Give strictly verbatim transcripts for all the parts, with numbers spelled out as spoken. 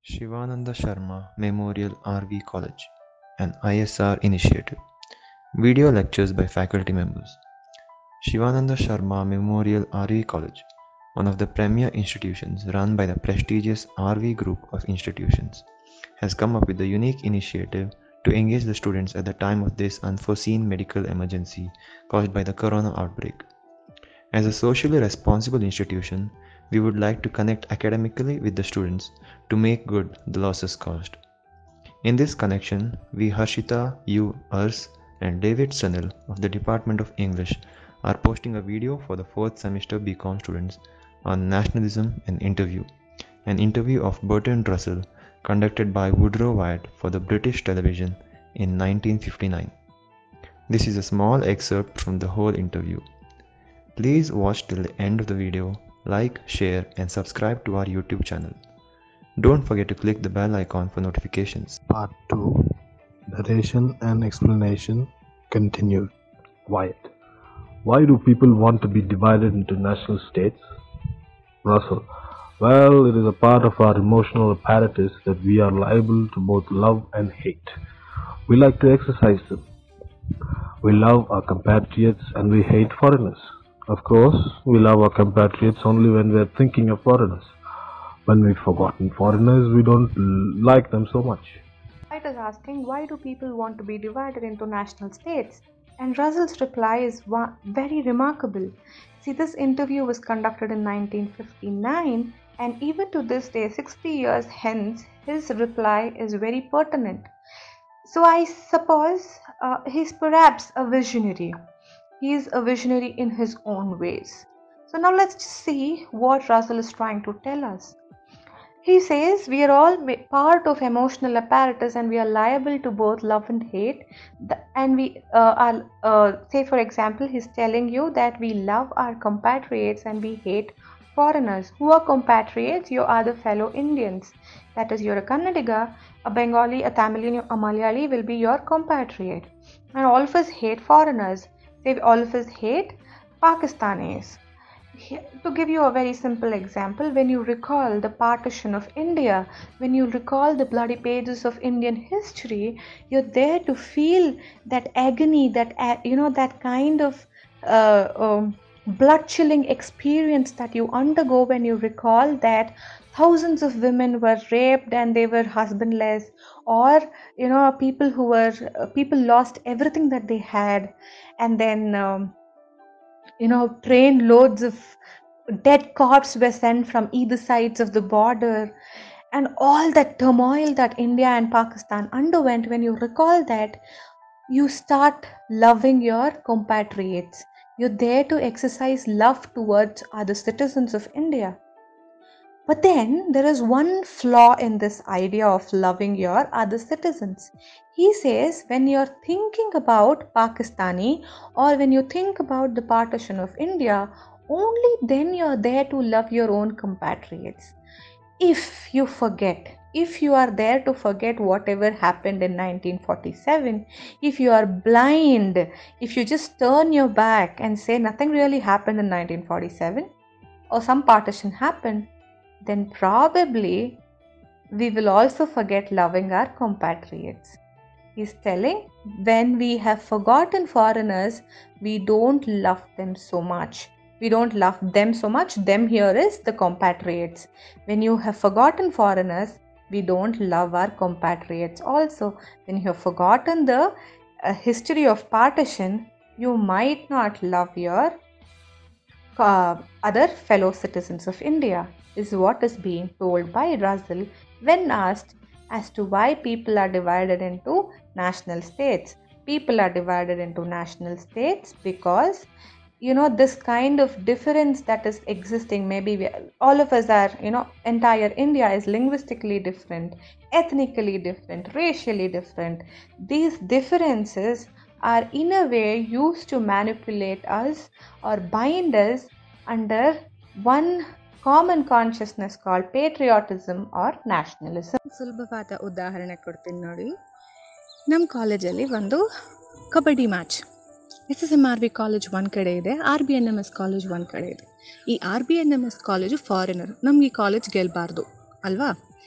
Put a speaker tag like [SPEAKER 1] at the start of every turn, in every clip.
[SPEAKER 1] Shivananda Sharma Memorial R V College, an I S R initiative. Video lectures by faculty members. Shivananda Sharma Memorial R V College, one of the premier institutions run by the prestigious R V Group of institutions, has come up with a unique initiative to engage the students at the time of this unforeseen medical emergency caused by the corona outbreak. As a socially responsible institution, we would like to connect academically with the students to make good the losses caused. In this connection, we Harshita U. Urs and David Sunil of the Department of English are posting a video for the fourth semester B Com students on nationalism and interview, an interview of Bertrand Russell conducted by Woodrow Wyatt for the British television in nineteen fifty-nine. This is a small excerpt from the whole interview. Please watch till the end of the video, like, share and subscribe to our YouTube channel. Don't forget to click the bell icon for notifications.
[SPEAKER 2] Part two. Narration and explanation continued. Wyatt. Why do people want to be divided into national states? Russell. Well, it is a part of our emotional apparatus that we are liable to both love and hate. We like to exercise them. We love our compatriots and we hate foreigners. Of course, we love our compatriots only when we are thinking of foreigners. When we've forgotten foreigners, we don't like them so much.
[SPEAKER 3] Wyatt is asking, why do people want to be divided into national states? And Russell's reply is one, very remarkable. See, this interview was conducted in nineteen fifty-nine, and even to this day, sixty years hence, his reply is very pertinent. So I suppose uh, he's perhaps a visionary. He is a visionary in his own ways. So now let's just see what Russell is trying to tell us. He says we are all part of emotional apparatus and we are liable to both love and hate. And we uh, are, uh, say for example, he's telling you that we love our compatriots and we hate foreigners. Who are compatriots? Your other fellow Indians. That is, you're a Kannadiga, a Bengali, a Tamilian, a Malayali will be your compatriot. And all of us hate foreigners. Say all of us hate Pakistanis. To give you a very simple example, when you recall the partition of India, when you recall the bloody pages of Indian history, you're there to feel that agony, that you know, that kind of uh, um, blood-chilling experience that you undergo when you recall that thousands of women were raped and they were husbandless, or you know, people who were uh, people lost everything that they had, and then. Um, You know, train loads of dead corpses were sent from either sides of the border, and all that turmoil that India and Pakistan underwent. When you recall that, you start loving your compatriots. You're there to exercise love towards other citizens of India. But then there is one flaw in this idea of loving your other citizens. He says when you're thinking about Pakistani or when you think about the partition of India, only then you're there to love your own compatriots. If you forget, if you are there to forget whatever happened in nineteen forty-seven, if you are blind, if you just turn your back and say nothing really happened in nineteen forty-seven or some partition happened, then probably we will also forget loving our compatriots. He's telling when we have forgotten foreigners, we don't love them so much. We don't love them so much. Them here is the compatriots. When you have forgotten foreigners, we don't love our compatriots also. When you have forgotten the uh, history of partition, you might not love your uh, other fellow citizens of India, is what is being told by Russell when asked as to why people are divided into national states. People are divided into national states because, you know, this kind of difference that is existing, maybe we, all of us are, you know, entire India is linguistically different, ethnically different, racially different. These differences are in a way used to manipulate us or bind us under one common consciousness called patriotism or nationalism.
[SPEAKER 4] ಸುಲಭವಾದ ಉದಾಹರಣೆ ಕೊಡ್ತೀನಿ ನೋಡಿ. ನಮ್ಮ ಕಾಲೇಜಲ್ಲಿ ಒಂದು kabaddi match, S S M R V college ಒಂದು ಕಡೆ ಇದೆ, R B N M S college ಒಂದು ಕಡೆ ಇದೆ. ಈ R B N M S college foreigner, ನಮ್ಗೆ ಈ ಕಾಲೇಜ್ ಗೆಲ್ಲಬಾರ್ದು ಅಲ್ವಾ.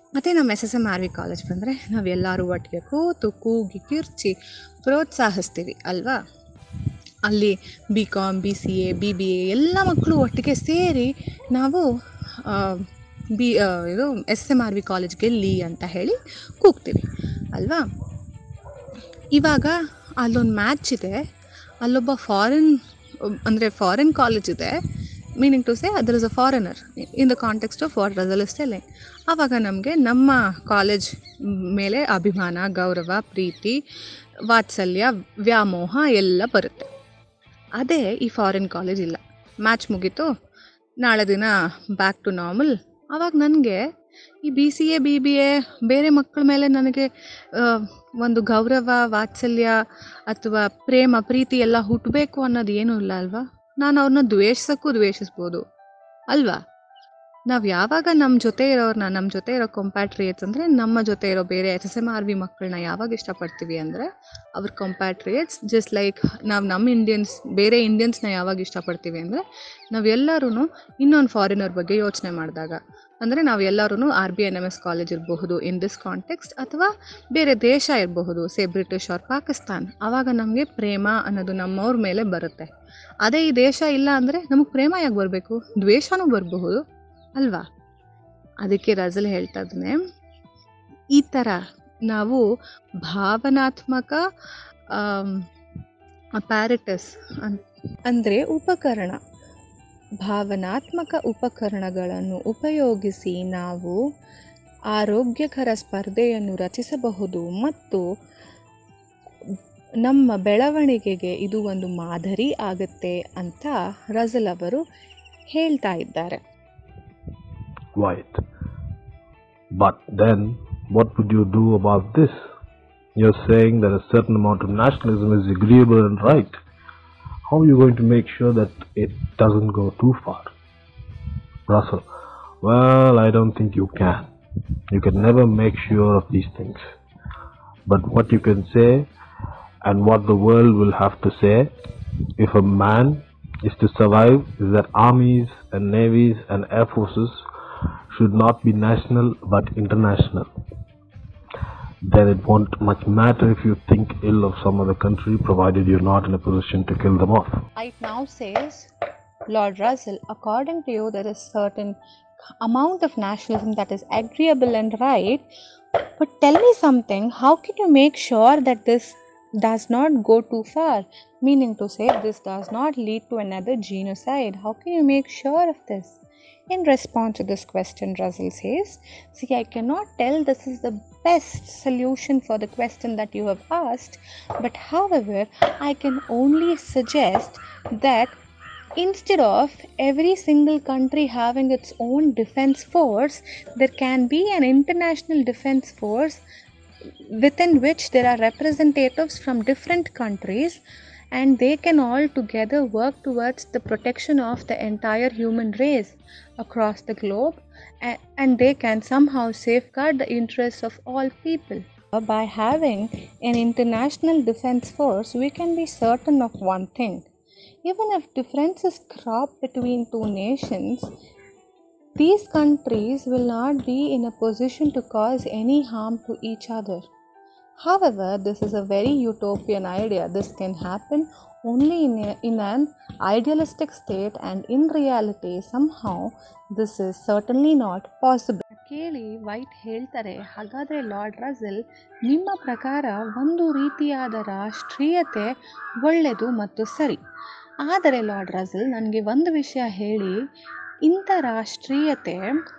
[SPEAKER 4] ಮತ್ತು ನಮ್ಮ S S M R V college ಬಂದರೆ ನಾವೆಲ್ಲರೂ ಒಟ್ಟಿಗೆ ಕೂತು ಕೂಗಿ ಕಿರ್ಚಿ ಪ್ರೋತ್ಸಾಹಿಸ್ತೀವಿ ಅಲ್ವಾ. ಅಲ್ಲಿ B com B C A B B A ಎಲ್ಲ ಮಕ್ಕಳು ಒಟ್ಟಿಗೆ ಸೇರಿ ನಾವು ಬಿ ಇದು S M R V college ಗೆಲ್ಲಿ ಅಂತ ಹೇಳಿ ಕೂಗ್ತೀವಿ ಅಲ್ವಾ. ಇವಾಗ ಅಲ್ಲೊಂದು ಮ್ಯಾಚ್ ಇದೆ, ಅಲ್ಲೊಬ್ಬ ಫಾರಿನ್ ಅಂದರೆ ಫಾರಿನ್ ಕಾಲೇಜ್ ಇದೆ, meaning to say other is a foreigner in the context of what Russell is telling. ಆವಾಗ ನಮಗೆ ನಮ್ಮ ಕಾಲೇಜ್ ಮೇಲೆ ಅಭಿಮಾನ, ಗೌರವ, ಪ್ರೀತಿ, ವಾತ್ಸಲ್ಯ, ವ್ಯಾಮೋಹ ಎಲ್ಲ ಬರುತ್ತೆ. ಅದೇ ಈ ಫಾರಿನ್ ಕಾಲೇಜ್ ಇಲ್ಲ. ಮ್ಯಾಚ್ ಮುಗೀತು, ನಾಳೆ ದಿನ ಬ್ಯಾಕ್ ಟು ನಾರ್ಮಲ್. ಆವಾಗ ನನಗೆ ಈ B C A B B A ಬೇರೆ ಮಕ್ಕಳ ಮೇಲೆ ನನಗೆ ಒಂದು ಗೌರವ, ವಾತ್ಸಲ್ಯ ಅಥವಾ ಪ್ರೇಮ, ಪ್ರೀತಿ ಎಲ್ಲ ಹುಟ್ಟಬೇಕು ಅನ್ನೋದು ಏನೂ ಇಲ್ಲ ಅಲ್ವಾ. ನಾನು ಅವ್ರನ್ನ ದ್ವೇಷಿಸೋಕ್ಕೂ ದ್ವೇಷಿಸ್ಬೋದು ಅಲ್ವಾ. ನಾವು ಯಾವಾಗ ನಮ್ಮ ಜೊತೆ ಇರೋರನ್ನ, ನಮ್ಮ ಜೊತೆ ಇರೋ ಕಂಪ್ಯಾಟ್ರಿಯೇಟ್ಸ್ ಅಂದರೆ ನಮ್ಮ ಜೊತೆ ಇರೋ ಬೇರೆ S S M R V ಮಕ್ಕಳನ್ನ ಯಾವಾಗ ಇಷ್ಟಪಡ್ತೀವಿ ಅಂದರೆ ಅವ್ರ ಕಂಪ್ಯಾಟ್ರಿಯೇಟ್ಸ್, ಜಸ್ಟ್ ಲೈಕ್ ನಾವು ನಮ್ಮ ಇಂಡಿಯನ್ಸ್ ಬೇರೆ ಇಂಡಿಯನ್ಸ್ನ ಯಾವಾಗ ಇಷ್ಟಪಡ್ತೀವಿ ಅಂದರೆ ನಾವೆಲ್ಲರೂ ಇನ್ನೊಂದು ಫಾರಿನರ್ ಬಗ್ಗೆ ಯೋಚನೆ ಮಾಡಿದಾಗ. ಅಂದರೆ ನಾವು ಎಲ್ಲರೂ R B N M S college ಇರಬಹುದು ಇನ್ ದಿಸ್ ಕಾಂಟೆಕ್ಸ್ಟ್, ಅಥವಾ ಬೇರೆ ದೇಶ ಇರಬಹುದು, ಸೇ ಬ್ರಿಟಿಷ್ ಆರ್ ಪಾಕಿಸ್ತಾನ್. ಆವಾಗ ನಮಗೆ ಪ್ರೇಮ ಅನ್ನೋದು ನಮ್ಮವ್ರ ಮೇಲೆ ಬರುತ್ತೆ. ಅದೇ ಈ ದೇಶ ಇಲ್ಲ ಅಂದರೆ ನಮಗೆ ಪ್ರೇಮ ಯಾಕೆ ಬರಬೇಕು, ದ್ವೇಷನೂ ಬರಬಹುದು ಅಲ್ವಾ. ಅದಕ್ಕೆ ರಸಲ್ ಹೇಳ್ತಾ ಇದ್ದಾನೆ, ಈ ಥರ ನಾವು ಭಾವನಾತ್ಮಕ ಅಪ್ಯಾರಿಟಸ್ ಅನ್ ಅಂದರೆ ಉಪಕರಣ ಭಾವನಾತ್ಮಕ ಉಪಕರಣಗಳನ್ನು ಉಪಯೋಗಿಸಿ ನಾವು ಆರೋಗ್ಯಕರ ಸ್ಪರ್ಧೆಯನ್ನು ರಚಿಸಬಹುದು ಮತ್ತು ನಮ್ಮ ಬೆಳವಣಿಗೆಗೆ ಇದು ಒಂದು ಮಾದರಿ ಆಗುತ್ತೆ ಅಂತ ರಸಲ್ ಅವರು ಹೇಳ್ತಾ ಇದ್ದಾರೆ.
[SPEAKER 2] Right. But then, what would you do about this? You're saying that a certain amount of nationalism is agreeable and right. How are you going to make sure that it doesn't go too far? Russell, well, I don't think you can. You can never make sure of these things. But what you can say, and what the world will have to say, if a man is to survive, is that armies and navies and air forces should not be national but international. Then it won't much matter if you think ill of some other country, provided you're not in a position to kill them off.
[SPEAKER 4] It now says, Lord Russell, according to you there is certain amount of nationalism that is agreeable and right, but tell me something, how can you make sure that this does not go too far? Meaning to say, this does not lead to another genocide. How can you make sure of this? In response to this question, Russell says, see, I cannot tell this is the best solution for the question that you have asked, but however, I can only suggest that instead of every single country having its own defense force, there can be an international defense force within which there are representatives from different countries, and they can all together work towards the protection of the entire human race across the globe, and they can somehow safeguard the interests of all people. By having an international defense force, we can be certain of one thing. Even if differences crop between two nations, these countries will not be in a position to cause any harm to each other. However, this is a very utopian idea. This can happen only in, a, in an idealistic state, and in reality, somehow, this is certainly not possible. ಕೇಳಿ White ಹೇಳ್ತಾರೆ, ಹಾಗಾದರೆ lord Russell, ನಿಮ್ಮ ಪ್ರಕಾರ ಒಂದು ರೀತಿಯಾದ ರಾಷ್ಟ್ರೀಯತೆ ಒಳ್ಳೆಯದು ಮತ್ತು ಸರಿ. ಆದರೆ ಲಾರ್ಡ್ ರಸಲ್, ನನಗೆ ಒಂದು ವಿಷಯ ಹೇಳಿ, ಇಂಥ ರಾಷ್ಟ್ರೀಯತೆ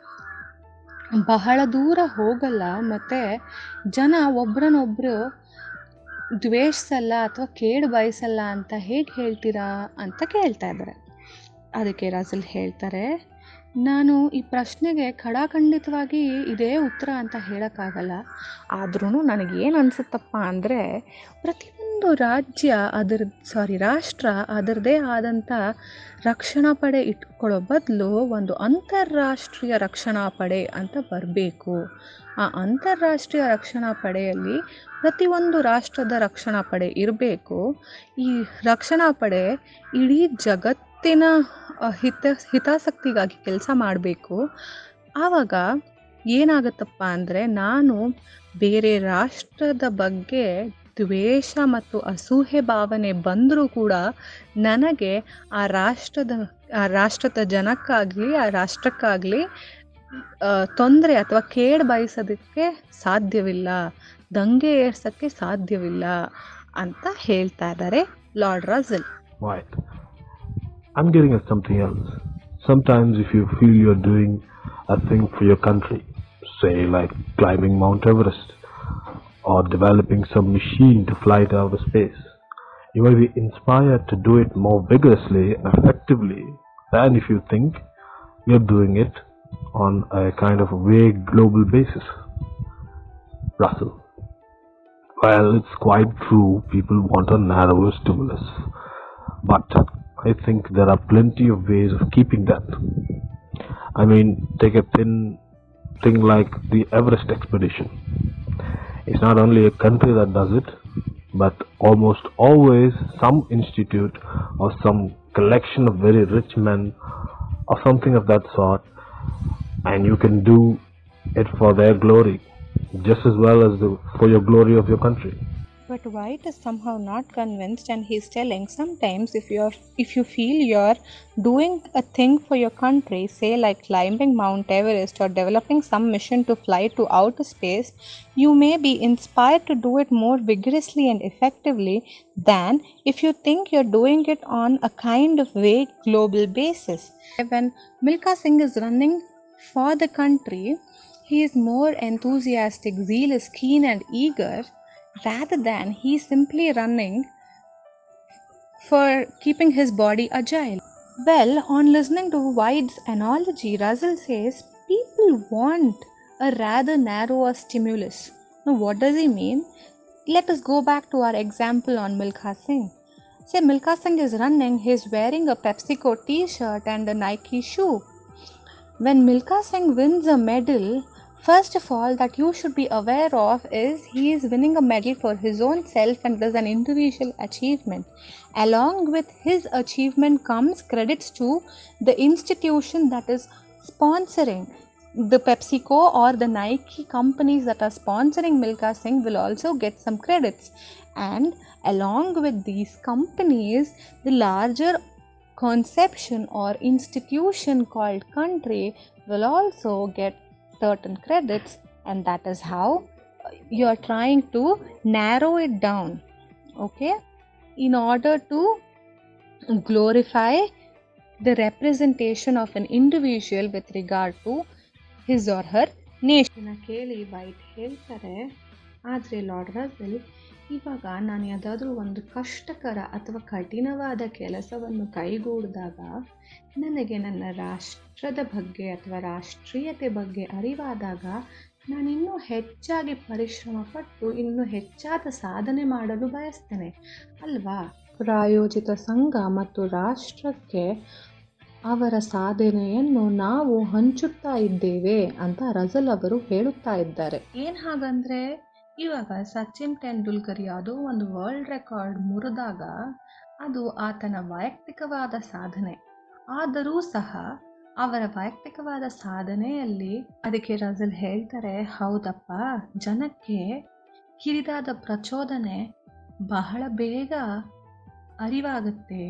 [SPEAKER 4] ಬಹಳ ದೂರ ಹೋಗಲ್ಲ ಮತ್ತು ಜನ ಒಬ್ರನ್ನೊಬ್ಬರು ದ್ವೇಷಿಸಲ್ಲ ಅಥವಾ ಕೇಡು ಬಯಸಲ್ಲ ಅಂತ ಹೇಗೆ ಹೇಳ್ತೀರಾ ಅಂತ ಕೇಳ್ತಾ ಇದ್ದಾರೆ. ಅದಕ್ಕೆ ರಸಲ್ ಹೇಳ್ತಾರೆ, ನಾನು ಈ ಪ್ರಶ್ನೆಗೆ ಖಡಾಖಂಡಿತವಾಗಿ ಇದೇ ಉತ್ತರ ಅಂತ ಹೇಳೋಕ್ಕಾಗಲ್ಲ. ಆದ್ರೂ ನನಗೇನು ಅನಿಸುತ್ತಪ್ಪ ಅಂದರೆ, ಪ್ರತಿಯೊಂದು ರಾಜ್ಯ ಅದರ ಸಾರಿ ರಾಷ್ಟ್ರ ಅದರದೇ ಆದಂಥ ರಕ್ಷಣಾ ಪಡೆ ಇಟ್ಕೊಳ್ಳೋ ಬದಲು ಒಂದು ಅಂತಾರಾಷ್ಟ್ರೀಯ ರಕ್ಷಣಾ ಪಡೆ ಅಂತ ಬರಬೇಕು. ಆ ಅಂತಾರಾಷ್ಟ್ರೀಯ ರಕ್ಷಣಾ ಪಡೆಯಲ್ಲಿ ಪ್ರತಿಯೊಂದು ರಾಷ್ಟ್ರದ ರಕ್ಷಣಾ ಪಡೆ ಇರಬೇಕು. ಈ ರಕ್ಷಣಾ ಪಡೆ ಇಡೀ ಜಗತ್ತಿನ ಹಿತ ಹಿತಾಸಕ್ತಿಗಾಗಿ ಕೆಲಸ ಮಾಡಬೇಕು. ಆವಾಗ ಏನಾಗುತ್ತಪ್ಪ ಅಂದರೆ ನಾನು ಬೇರೆ ರಾಷ್ಟ್ರದ ಬಗ್ಗೆ ದ್ವೇಷ ಮತ್ತು ಅಸೂಹೆ ಭಾವನೆ ಬಂದರೂ ಕೂಡ ನನಗೆ ಆ ರಾಷ್ಟ್ರದ ಆ ರಾಷ್ಟ್ರದ ಜನಕ್ಕಾಗಲಿ ಆ ರಾಷ್ಟ್ರಕ್ಕಾಗಲಿ ತೊಂದರೆ ಅಥವಾ ಕೇಡು ಬಯಸೋದಕ್ಕೆ ಸಾಧ್ಯವಿಲ್ಲ, ದಂಗೆ ಏರ್ಸೋಕ್ಕೆ ಸಾಧ್ಯವಿಲ್ಲ ಅಂತ ಹೇಳ್ತಾ ಇದ್ದಾರೆ Lord Russell.
[SPEAKER 2] Right. I'm getting at something else. Sometimes if you feel you're doing a thing for your country, say like climbing Mount Everest or developing some machine to fly to outer space, you may be inspired to do it more vigorously and effectively than if you think you're doing it on a kind of vague global basis. Russell. Well, it's quite true people want a narrower stimulus, but I think there are plenty of ways of keeping that. I mean, take a thin thing like the Everest expedition. It's not only a country that does it, but almost always some institute or some collection of very rich men or something of that sort, and you can do it for their glory just as well as the, for your glory of your country.
[SPEAKER 4] But White is somehow not convinced, and he's telling sometimes if you're if you feel you're doing a thing for your country, say like climbing Mount Everest or developing some mission to fly to outer space, you may be inspired to do it more vigorously and effectively than if you think you're doing it on a kind of vague global basis. When Milkha Singh is running for the country, he is more enthusiastic, zealous, keen and eager rather than he simply running for keeping his body agile. Well, on listening to White's analogy, Russell says people want a rather narrower stimulus. Now, what does he mean? Let us go back to our example on Milkha Singh. Say Milkha Singh is running, he is wearing a PepsiCo t-shirt and a Nike shoe. When Milkha Singh wins a medal, first of all that you should be aware of is he is winning a medal for his own self and as an individual achievement. Along with his achievement comes credits to the institution that is sponsoring. The PepsiCo or the Nike companies that are sponsoring Milkha Singh will also get some credits, and along with these companies, the larger conception or institution called country will also get certain credits, and that is how you are trying to narrow it down, okay, in order to glorify the representation of an individual with regard to his or her nation.
[SPEAKER 3] ಕೇಳಿ White ಹೇಳ್ತಾರೆ, ಆದರೆ lord Russell ಇವಾಗ ನಾನು ಯಾವುದಾದ್ರೂ ಒಂದು ಕಷ್ಟಕರ ಅಥವಾ ಕಠಿಣವಾದ ಕೆಲಸವನ್ನು ಕೈಗೂಡಿದಾಗ ನನಗೆ ನನ್ನ ರಾಷ್ಟ್ರದ ಬಗ್ಗೆ ಅಥವಾ ರಾಷ್ಟ್ರೀಯತೆ ಬಗ್ಗೆ ಅರಿವಾದಾಗ ನಾನು ಇನ್ನೂ ಹೆಚ್ಚಾಗಿ ಪರಿಶ್ರಮ ಪಟ್ಟು ಇನ್ನೂ ಹೆಚ್ಚಾದ ಸಾಧನೆ ಮಾಡಲು ಬಯಸ್ತೇನೆ ಅಲ್ವಾ. ಪ್ರಾಯೋಜಿತ ಸಂಘ ಮತ್ತು ರಾಷ್ಟ್ರಕ್ಕೆ ಅವರ ಸಾಧನೆಯನ್ನು ನಾವು ಹಂಚುತ್ತಾ ಇದ್ದೇವೆ ಅಂತ ರಸಲ್ ಅವರು ಹೇಳುತ್ತಾ ಇದ್ದಾರೆ. ಏನು ಹಾಗಂದರೆ, ಇವಾಗ ಸಚಿನ್ ತೆಂಡೂಲ್ಕರ್ ಯಾವುದೋ ಒಂದು ವರ್ಲ್ಡ್ ರೆಕಾರ್ಡ್ ಮುರಿದಾಗ ಅದು ಆತನ ವೈಯಕ್ತಿಕವಾದ ಸಾಧನೆ ಆದರೂ ಸಹ ಅವರ ವೈಯಕ್ತಿಕವಾದ ಸಾಧನೆಯಲ್ಲಿ ಅದಕ್ಕೆ ರಸಲ್ ಹೇಳ್ತಾರೆ, ಹೌದಪ್ಪ, ಜನಕ್ಕೆ ಕಿರಿದಾದ ಪ್ರಚೋದನೆ ಬಹಳ ಬೇಗ ಅರಿವಾಗುತ್ತೆ.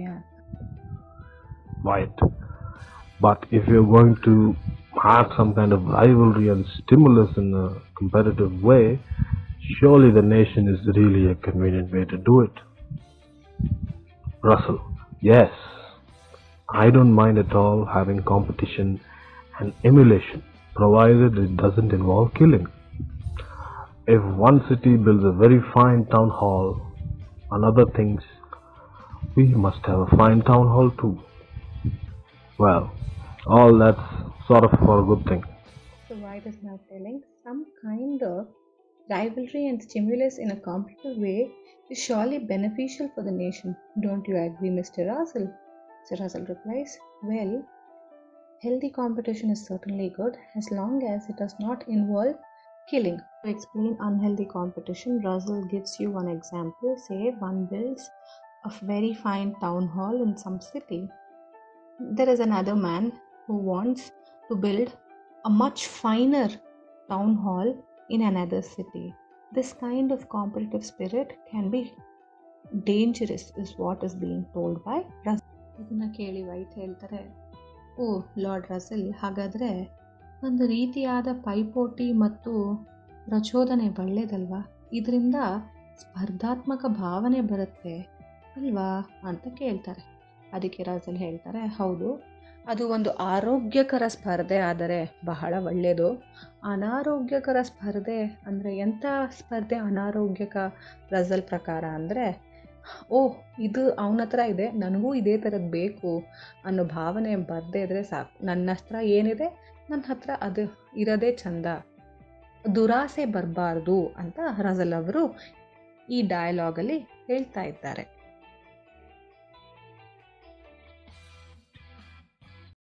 [SPEAKER 2] Right. But if you're going to have some kind of rivalry and stimulus in a competitive way, surely the nation is really a convenient way to do it. Russell, yes, I don't mind at all having competition and emulation, provided it doesn't involve killing. If one city builds a very fine town hall and other things, we must have a fine town hall too. Well, all that's sort of for a good thing.
[SPEAKER 3] So White is now telling some kind of rivalry and stimulus in a competitive way is surely beneficial for the nation. Don't you agree, Mister Russell? So Russell replies, well, healthy competition is certainly good as long as it does not involve killing. To explain unhealthy competition, Russell gives you one example. Say one builds a very fine town hall in some city. There is another man who wants to build a much finer town hall in another city. This kind of competitive spirit can be dangerous, is what is being told by Russell. ಇದನ್ನ ಕೇಳಿ White ಹೇಳ್ತಾರೆ, ಓ lord Russell, ಹಾಗಾದರೆ ಒಂದು ರೀತಿಯಾದ ಪೈಪೋಟಿ ಮತ್ತು ಪ್ರಚೋದನೆ ಒಳ್ಳೆಯದಲ್ವಾ? ಇದರಿಂದ ಸ್ಪರ್ಧಾತ್ಮಕ ಭಾವನೆ ಬರುತ್ತೆ ಅಲ್ವಾ ಅಂತ ಕೇಳ್ತಾರೆ. ಅದಕ್ಕೆ ರಸೆಲ್ ಹೇಳ್ತಾರೆ, ಹೌದು, ಅದು ಒಂದು ಆರೋಗ್ಯಕರ ಸ್ಪರ್ಧೆ ಆದರೆ ಬಹಳ ಒಳ್ಳೆಯದು. ಅನಾರೋಗ್ಯಕರ ಸ್ಪರ್ಧೆ ಅಂದರೆ ಎಂಥ ಸ್ಪರ್ಧೆ ಅನಾರೋಗ್ಯಕ ರಸೆಲ್ ಪ್ರಕಾರ ಅಂದರೆ, ಓಹ್ ಇದು ಅವನ ಹತ್ರ ಇದೆ, ನನಗೂ ಇದೇ ಥರದ್ದು ಬೇಕು ಅನ್ನೋ ಭಾವನೆ ಬರದೇ ಇದ್ದರೆ ಸಾಕು. ನನ್ನ ಹತ್ರ ಏನಿದೆ ನನ್ನ ಹತ್ರ ಅದು ಇರೋದೇ ಚಂದ, ದುರಾಸೆ ಬರಬಾರ್ದು ಅಂತ ರಸೆಲ್ ಅವರು ಈ ಡಯಲಾಗಲ್ಲಿ ಹೇಳ್ತಾ ಇದ್ದಾರೆ.